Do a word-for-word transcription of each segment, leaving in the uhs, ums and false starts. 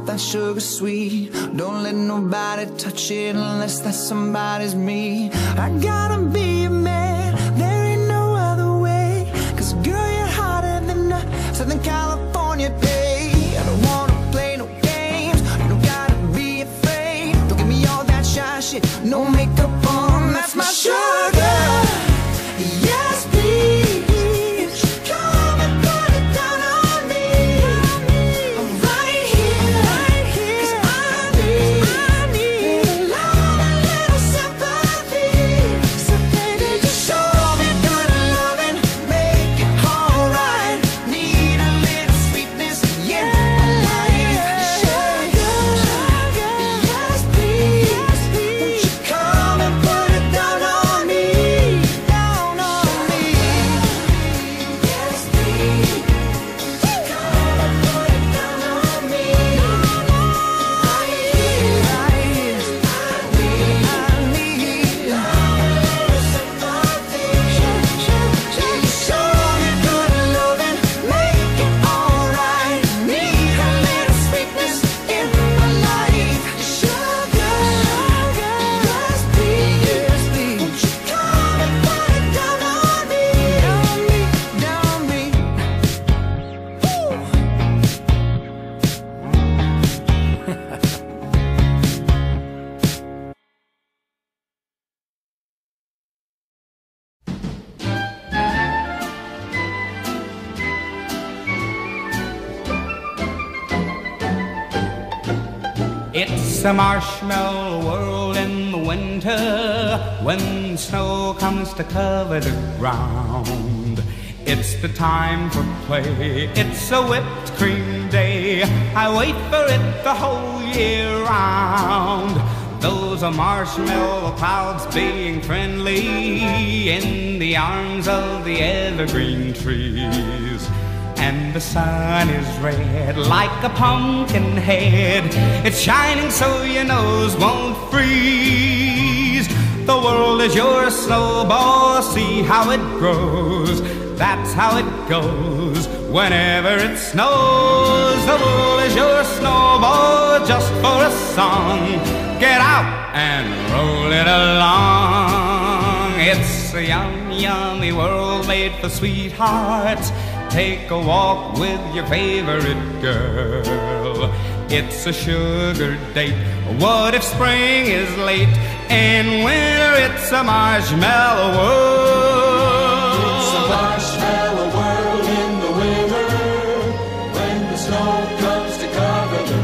that sugar sweet. Don't let nobody touch it unless that somebody's me. I gotta be a man, there ain't no other way. Cause girl, you're hotter than a Southern California day. I don't wanna play no games, you don't gotta be afraid. Don't give me all that shy shit, no makeup on, that's my sugar. Yes, please. It's a marshmallow world in the winter when snow comes to cover the ground. It's the time for play, it's a whipped cream day. I wait for it the whole year round. Those are marshmallow clouds being friendly in the arms of the evergreen trees. And the sun is red like a pumpkin head. It's shining so your nose won't freeze. The world is your snowball, see how it grows. That's how it goes whenever it snows. The world is your snowball just for a song. Get out and roll it along. It's a yum, yummy world made for sweethearts. Take a walk with your favorite girl. It's a sugar date. What if spring is late? In winter it's a marshmallow world. It's a marshmallow world in the winter when the snow comes to cover the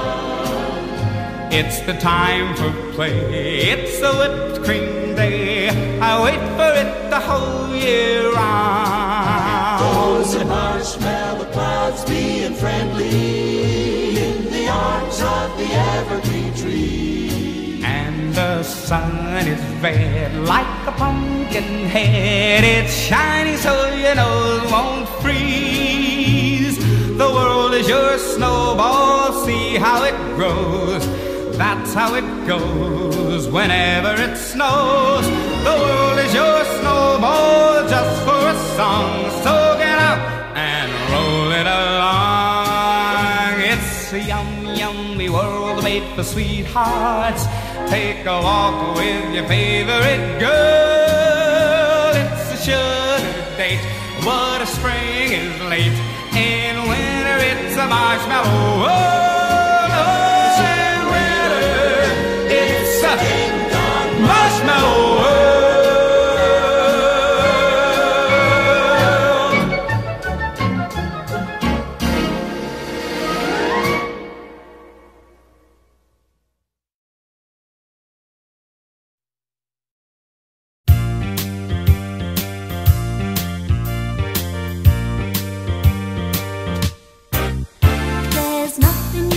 ground. It's the time for play. It's a whipped cream day. I wait for it the whole year round. Those are marshmallow clouds being friendly in the arms of the evergreen tree. And the sun is red like a pumpkin head. It's shining so your nose won't freeze. The world is your snowball, see how it grows. That's how it goes whenever it snows. The world is your snowball just for a song. So get out and roll it along. It's a yum, yummy world made for sweethearts. Take a walk with your favorite girl. It's a sugar date. What if spring is late? In winter it's a marshmallow world. Marshmallow world. There's nothing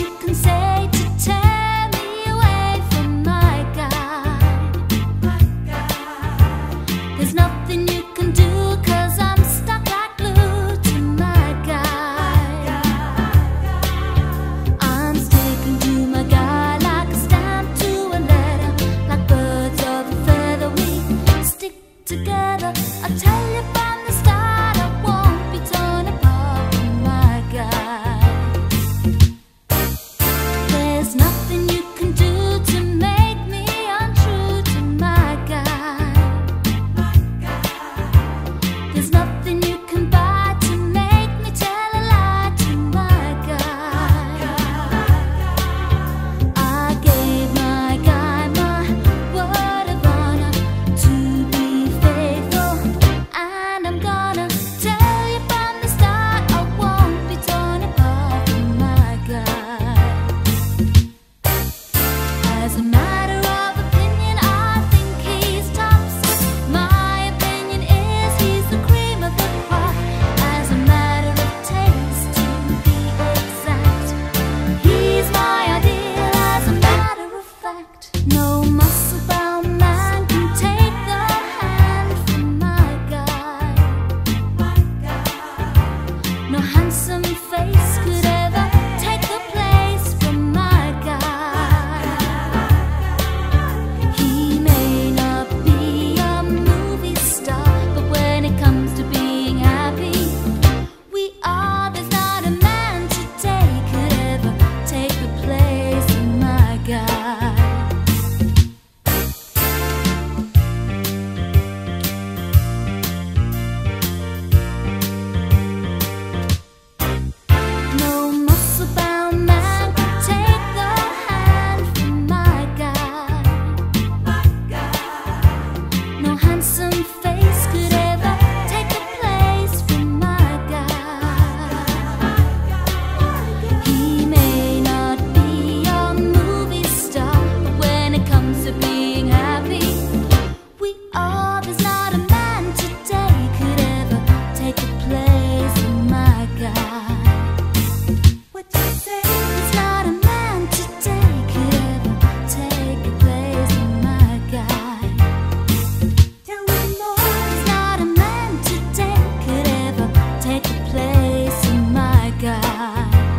guy. What you say? He's not a man today could ever take a place in my guy. Tell me more. He's not a man today could ever take a place in my guy.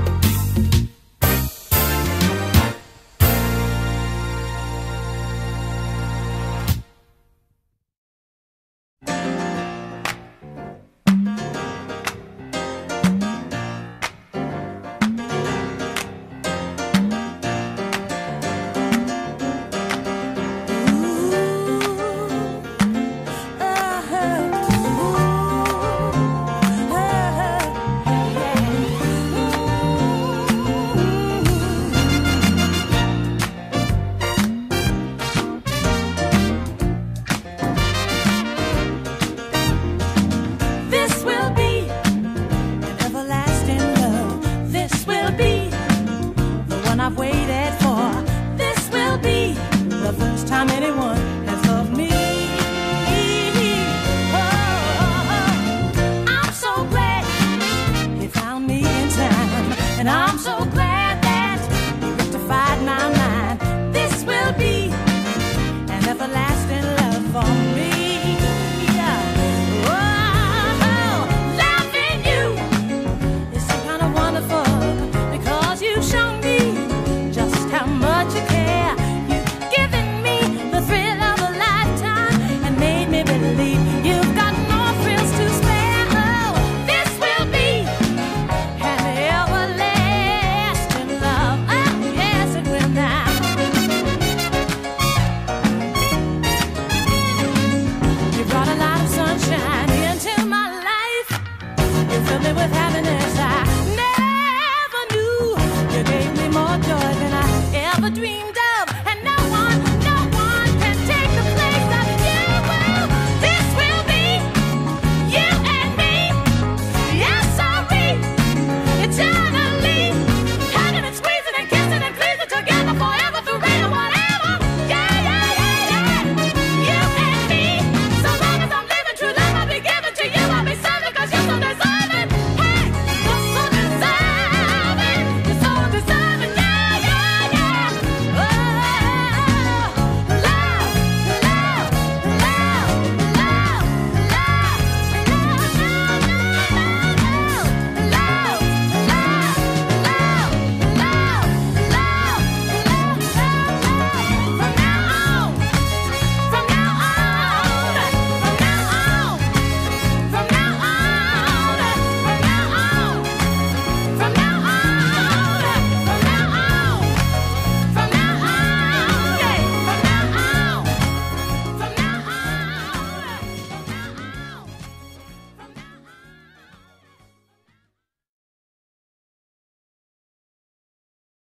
I've waited for. This will be the first time anyone has loved me. Oh, I'm so glad you found me in time, and I'm so glad that you rectified my mind. This will be an everlasting love for me. With happiness.